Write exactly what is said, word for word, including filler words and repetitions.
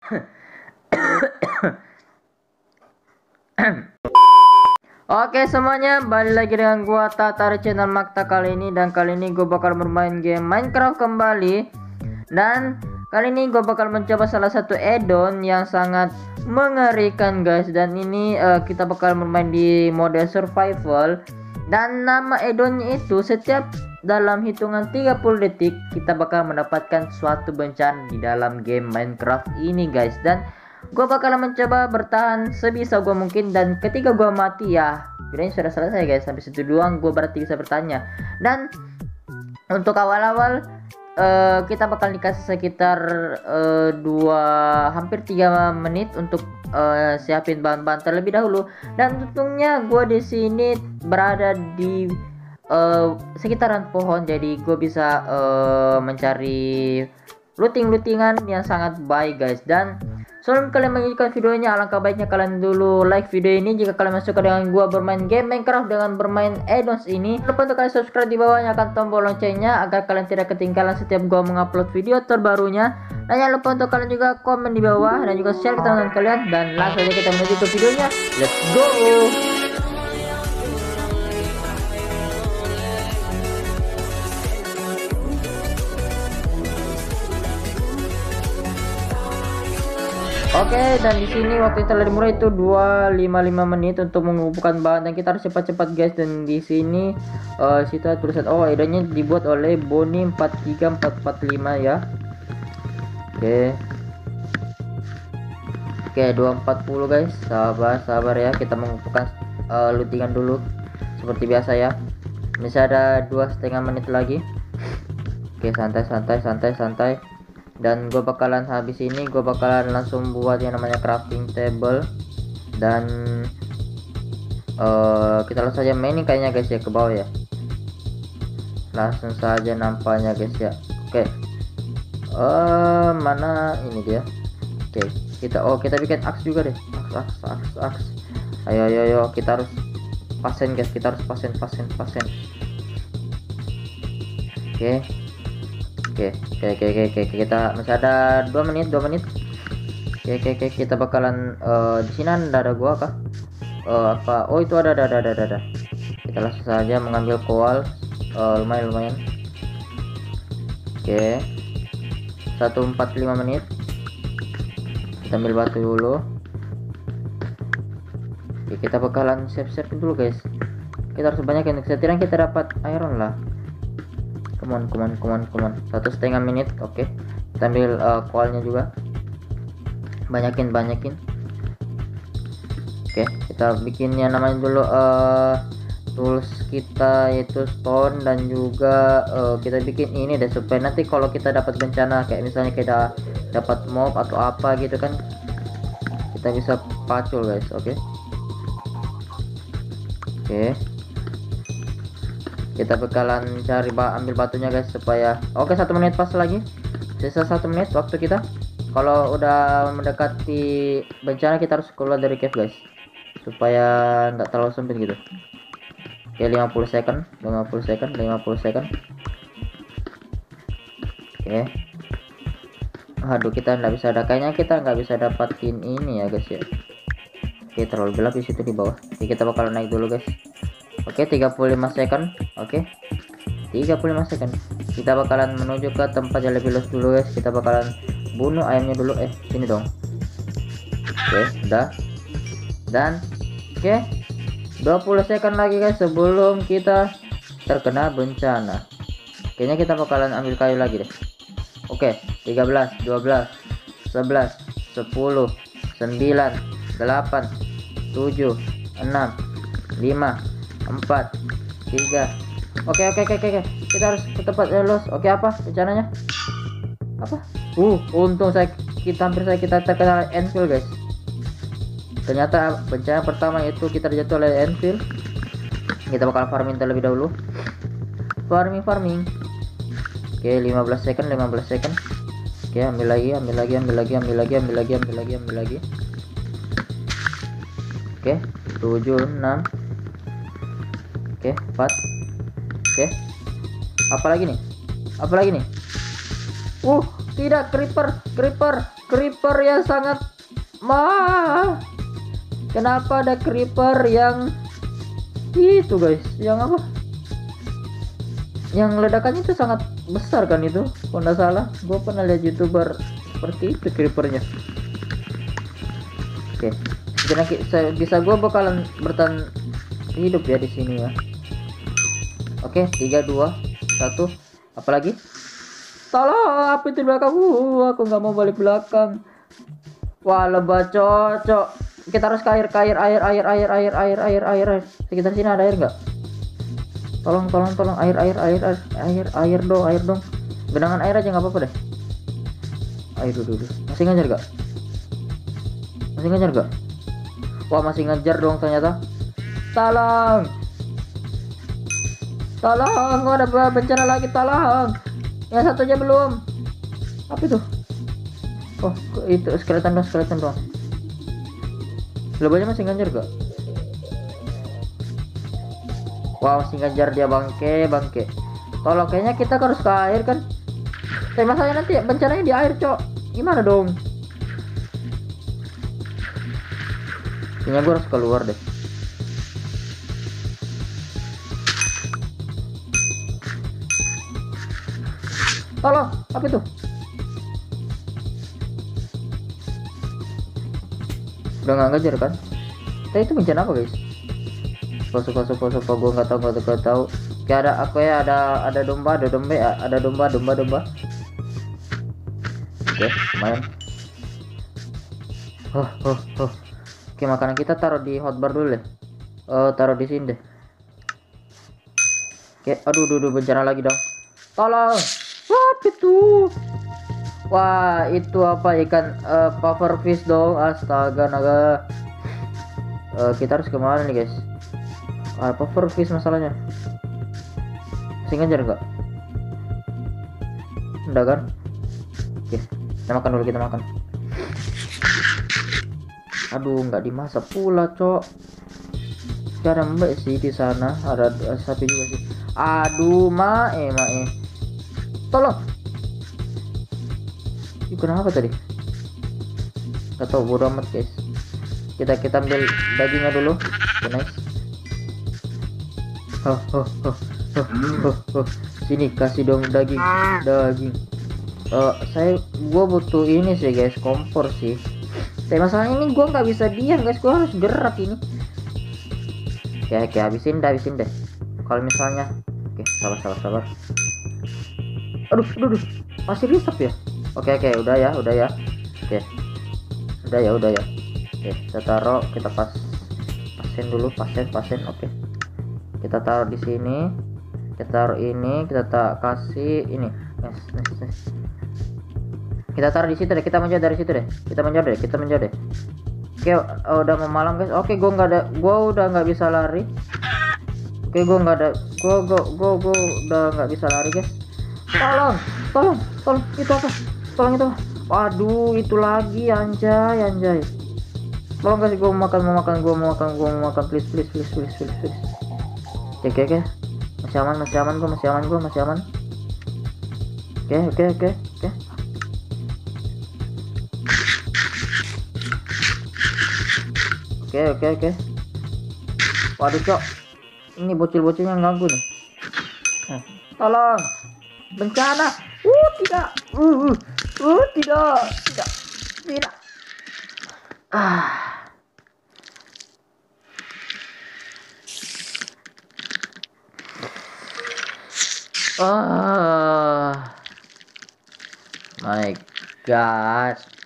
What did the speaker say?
Oke semuanya, balik lagi dengan gua Tata dari channel Makta kali ini. Dan kali ini gue bakal bermain game Minecraft kembali. Dan kali ini gue bakal mencoba salah satu add-on yang sangat mengerikan guys. Dan ini uh, kita bakal bermain di mode survival. Dan nama add-onnya itu setiap dalam hitungan tiga puluh detik kita bakal mendapatkan suatu bencana di dalam game Minecraft ini guys. Dan gue bakalan mencoba bertahan sebisa gue mungkin, dan ketika gue mati ya videonya sudah selesai guys. Sampai situ doang gue berarti bisa bertanya. Dan untuk awal-awal uh, kita bakal dikasih sekitar uh, dua hampir tiga menit untuk uh, siapin bahan-bahan terlebih dahulu. Dan untungnya gue di sini berada di uh, sekitaran pohon, jadi gue bisa uh, mencari looting-lootingan yang sangat baik guys. Dan sebelum kalian menyaksikan videonya, alangkah baiknya kalian dulu like video ini jika kalian masuk dengan gua bermain game Minecraft dengan bermain add-ons ini. Jangan lupa untuk kalian subscribe, di bawahnya akan tombol loncengnya agar kalian tidak ketinggalan setiap gua mengupload video terbarunya. Dan jangan lupa untuk kalian juga komen di bawah dan juga share ke teman-teman kalian. Dan langsung saja kita menuju ke videonya. Let's go. Oke, dan di sini waktu yang telah dimulai itu dua lima lima menit untuk mengumpulkan bahan, dan kita harus cepat-cepat guys. Dan di sini uh, situ tulisan oh idenya dibuat oleh Boni empat tiga empat empat lima ya. Oke. Oke, dua empat puluh guys. Sabar, sabar ya. Kita mengumpulkan uh, lootingan dulu seperti biasa ya. Masih ada dua setengah menit lagi. Oke, santai santai santai santai. Dan gue bakalan habis ini gue bakalan langsung buat yang namanya crafting table. Dan uh, kita langsung saja main kayaknya guys ya, ke bawah ya, langsung saja nampaknya guys ya. Oke, uh, mana ini dia. Oke, kita oh kita bikin axe juga deh. Axe axe axe axe. Ayo ayo ayo, kita harus pasen guys, kita harus pasen pasen pasen. Oke Oke, oke, oke, oke, oke, kita masih ada dua menit, dua menit. Oke, oke, oke, kita bakalan uh, di sini ada gua kah? Uh, apa? Oh, itu ada, ada, ada, ada, ada. Kita langsung saja mengambil koal, uh, lumayan, lumayan. Oke, satu empat lima menit. Kita ambil batu dulu. Oke, kita bakalan siap-siap dulu guys. Kita harus banyakin, setidaknya kita dapat iron lah. Come on, come on, come on, come on. Satu setengah menit, oke. Okay. Kita ambil uh, koalnya juga. Banyakin, banyakin. Oke, okay, kita bikinnya namanya dulu uh, tools kita, yaitu stone. Dan juga uh, kita bikin ini deh, supaya nanti kalau kita dapat bencana, kayak misalnya kita dapat mob atau apa gitu kan, kita bisa pacul guys, oke. Okay? Oke. Okay. Kita bakalan cari ba ambil batunya guys supaya oke. Satu menit pas lagi, sisa satu menit waktu kita. Kalau udah mendekati bencana kita harus keluar dari cave guys, supaya nggak terlalu sempit gitu. Oke, lima puluh second, lima puluh second, lima puluh second. Oke, aduh, kita nggak bisa ada, kayaknya kita nggak bisa dapatin ini ya guys ya. Oke, terlalu gelap di situ di bawah. Oke, kita bakalan naik dulu guys. Oke, tiga puluh lima second. Oke, tiga puluh lima second. Kita bakalan menuju ke tempat yang lebih luas dulu guys. Kita bakalan bunuh ayamnya dulu. Eh, sini dong. Oke, udah. Dan oke, dua puluh second lagi guys sebelum kita terkena bencana. Kayaknya kita bakalan ambil kayu lagi deh. Oke, tiga belas, dua belas, sebelas, sepuluh, sembilan, delapan, tujuh, enam, lima, empat, tiga. Oke, oke, oke, oke. Kita harus ke tempat los. Oke, apa rencananya? Apa? Uh, untung saya kita hampir saya kita terkena anvil guys. Ternyata bencana pertama itu kita jatuh oleh anvil. Kita bakal farming terlebih dahulu. Farming, farming. Oke, lima belas second, lima belas second. Oke, ambil lagi, ambil lagi, ambil lagi, ambil lagi, ambil lagi, ambil lagi, ambil lagi. Oke, tujuh, enam. Oke, empat. Oke. Apa lagi nih? Apa lagi nih? Uh, tidak, creeper, creeper. creeper yang sangat mah. Kenapa ada creeper yang itu guys? Yang apa? Yang ledakannya itu sangat besar kan itu? Kalau nggak salah, gue pernah lihat youtuber seperti itu creepernya. Oke, okay. Bisa gue bakalan bertahan hidup ya di sini ya. Oke, tiga, dua, satu. Apalagi? Tolong, apa itu belakang? Uh, aku nggak mau balik belakang. Wah, lebah cocok. Kita harus ke air, ke air, air, air, air, air, air, air, air, air. Sekitar sini ada air nggak? Tolong, tolong, tolong, air, air, air, air, air, air dong, air dong. Genangan air aja nggak apa-apa deh. Air dulu, dulu. Masih ngajar gak? Masih ngajar gak? Wah, masih ngajar dong ternyata. Tolong, tolong, ada bencana lagi, tolong. Yang satu aja belum. Apa itu? Oh, itu skeleton dong, skeleton dong. Lebahnya masih ngajar gak? Wah, masih ngajar dia, bangke, bangke. Tolong, kayaknya kita harus ke air kan? Tapi masalahnya nanti bencananya di air, cok. Gimana dong? Kayaknya gue harus keluar deh. Tolong, apa itu? Udah nggak ngajar kan? Tapi itu bencana apa guys? Suka suka suka gue nggak tahu nggak tahu nggak tahu. Kayak ada aku ya ada ada domba ada domba ada domba domba domba. Oke, lumayan. Oh oh oh. Oke, makanan kita taruh di hotbar dulu deh. Oh, taruh di sini deh. Oke, aduh aduh, aduh bencana lagi dong. Tolong. What itu? Wah, itu apa ikan uh, puffer fish dong. Astaga naga. Uh, kita harus kemana nih guys? Ah, puffer fish masalahnya. Masih ngajar nggak? Udah kan? Oke, kita makan dulu, kita makan. Aduh, nggak dimasak pula, cok. Gak ada mbak sih di sana. Ada uh, sapi juga sih. Aduh, mae, mae. Tolong. Ih, kenapa tadi? Gak tau, bodo amat guys. Kita kita ambil dagingnya dulu. Okay, nice. Oh, oh, oh, oh, oh, oh. Sini kasih dong daging, daging. Uh, saya, gua butuh ini sih guys, kompor sih. Tapi masalahnya ini gua nggak bisa diam guys, gua harus gerak ini. Oke, oke, habisin deh, habisin deh. Kalau misalnya, oke, sabar, sabar, sabar. Aduh, aduh, aduh, masih resep ya. Oke, oke, udah ya, udah ya. Oke, udah ya, udah ya. Oke, kita taruh, kita pas, pasen dulu, pasen, pasen. Oke, kita taruh di sini, kita taruh ini, kita tak kasih ini. Yes, yes, yes. Kita taruh di situ deh, kita menjauh dari situ deh, kita menjauh deh, kita menjauh deh. Oke, oh, udah mau malam guys. Oke, gua nggak ada, gua udah nggak bisa lari. Oke, gua nggak ada, gua, gua, gua, gua udah nggak bisa lari guys. Tolong, tolong, tolong, itu apa? Tolong itu apa? Waduh, itu lagi, anjay, anjay. Tolong guys, gua mau makan, mau makan, gua mau makan, gua mau makan, please, please, please, please, please, please. Oke, oke, oke. Masih aman, masih aman, gua masih aman, gua masih aman. Oke, oke, oke, oke. Oke, oke, oke. Waduh, cok. Ini bocil-bocilnya ganggu nih. Eh, tolong. Bencana. Uh, tidak. Uh, uh, uh tidak. Tidak. Tidak. Ah. Ah. My God.